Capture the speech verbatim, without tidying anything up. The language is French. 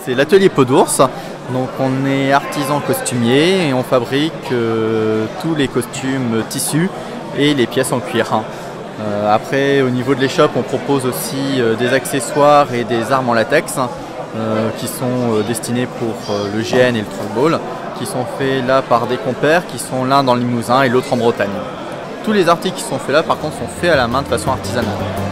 c'est l'atelier Peau d'Ours. Donc on est artisan costumier et on fabrique euh, tous les costumes tissus et les pièces en cuir. Euh, après, au niveau de l'échoppe, on propose aussi euh, des accessoires et des armes en latex euh, qui sont euh, destinés pour euh, le G N et le trollball, qui sont faits là par des compères qui sont l'un dans le Limousin et l'autre en Bretagne. Tous les articles qui sont faits là, par contre, sont faits à la main de façon artisanale.